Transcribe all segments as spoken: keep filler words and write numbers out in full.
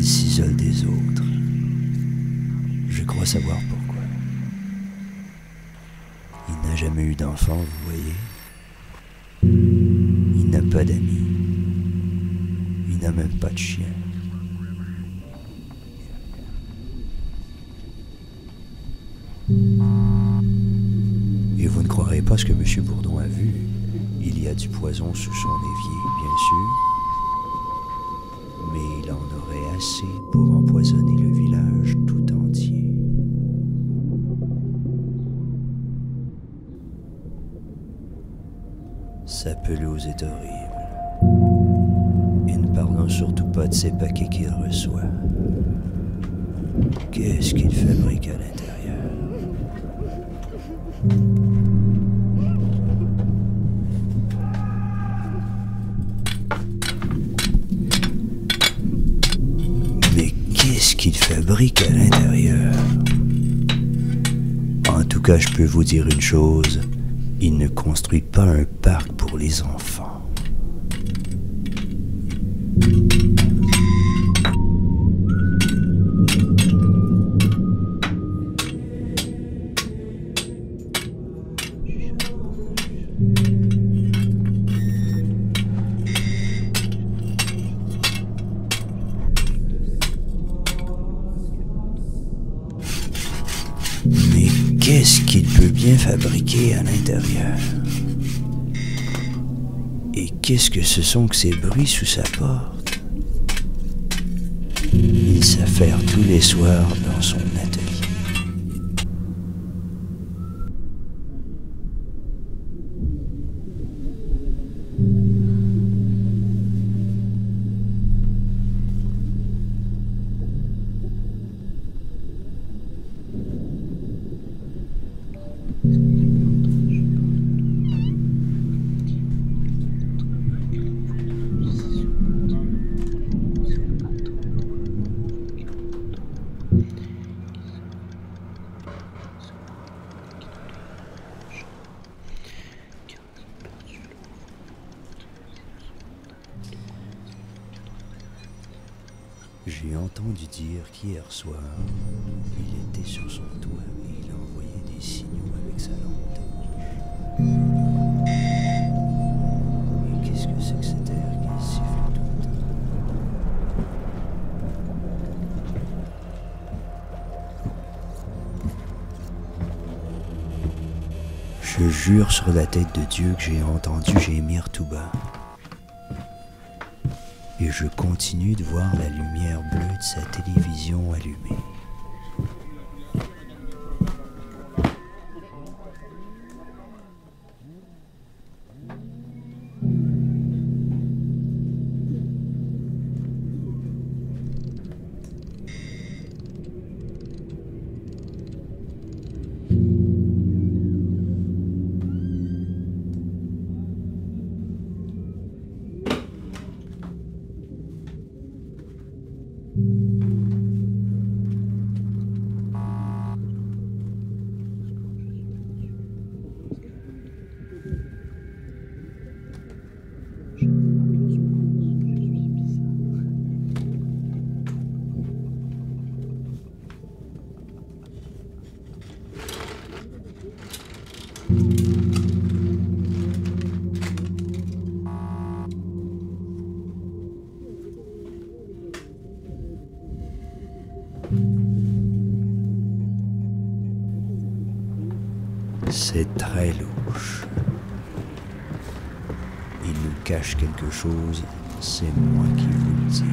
s'isole des autres. Je crois savoir pourquoi. Il n'a jamais eu d'enfant, vous voyez. Il n'a pas d'amis. Il n'a même pas de chien. Et vous ne croirez pas ce que M. Bourdon a vu. Il y a du poison sous son évier, bien sûr. Mais il en aurait assez pour empoisonner le village tout entier. Sa pelouse est horrible. Et ne parlons surtout pas de ces paquets qu'il reçoit. Qu'est-ce qu'il fabrique à l'intérieur? Mais qu'est-ce qu'il fabrique à l'intérieur? En tout cas, je peux vous dire une chose. Il ne construit pas un parc pour les enfants. Mais qu'est-ce qu'il peut bien fabriquer à l'intérieur? Et qu'est-ce que ce sont que ces bruits sous sa porte? Il s'affaire tous les soirs dans son atelier. J'ai entendu dire qu'hier soir, il était sur son toit et il envoyait des signaux avec sa lampe torche. Et qu'est-ce que c'est que cet air qui siffle tout le temps? Je jure sur la tête de Dieu que j'ai entendu gémir tout bas. Et je continue de voir la lumière bleue de sa télévision allumée. C'est très louche. Il nous cache quelque chose, c'est moi qui vous le dis.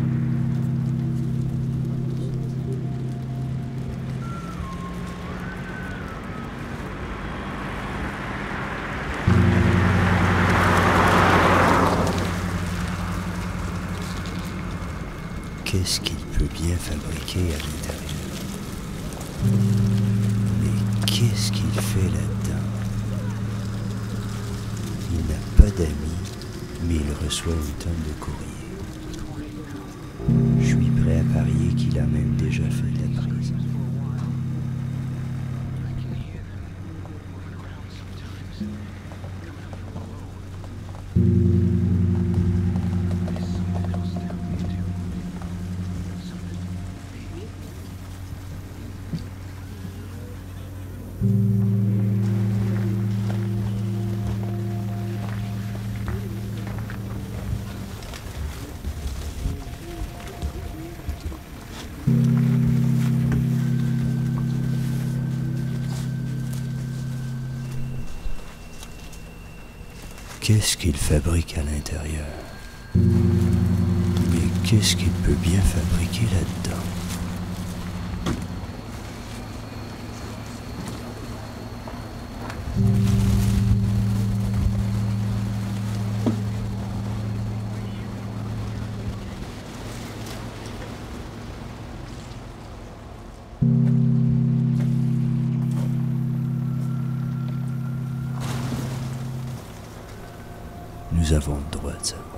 Qu'est-ce qu'il peut bien fabriquer à l'intérieur? Mais qu'est-ce qu'il fait là-dedans? Il n'a pas d'amis, mais il reçoit une tonne de courrier. Je suis prêt à parier qu'il a même déjà fait de la prison. Qu'est-ce qu'il fabrique à l'intérieur? Mais qu'est-ce qu'il peut bien fabriquer là-dedans? Nous avons le droit de savoir.